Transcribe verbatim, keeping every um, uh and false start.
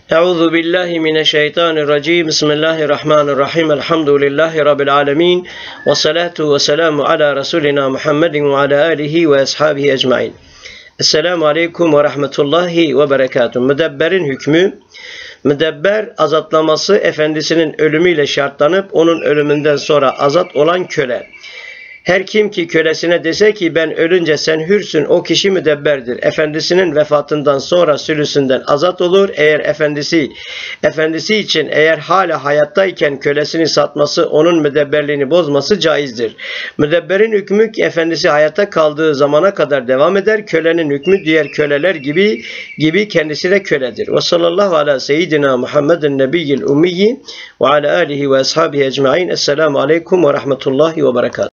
Euzu billahi mineşşeytanirracim. Bismillahirrahmanirrahim. Elhamdülillahi rabbil alamin. Ves salatu vesselamu ala resulina Muhammedin ve ala alihi ve ashabihi ecmaîn. Esselamu aleyküm ve rahmetullahi ve berekatuhu. Müdebberin hükmü, müdebber azatlaması efendisinin ölümüyle şartlanıp onun ölümünden sonra azat olan köle. Her kim ki kölesine dese ki ben ölünce sen hürsün, o kişi müdebberdir. Efendisinin vefatından sonra sülüsünden azat olur. Eğer efendisi efendisi için eğer hala hayattayken kölesini satması onun müdebberliğini bozması caizdir. Müdebberin hükmü efendisi hayatta kaldığı zamana kadar devam eder. Kölenin hükmü diğer köleler gibi gibi kendisi de köledir. Ve sallallahu ala seyyidina Muhammedin nebiyyil ummiyi ve ala alihi ve ashabihi ecmaîn. Esselamu aleyküm ve rahmetullahi ve berekatuhu.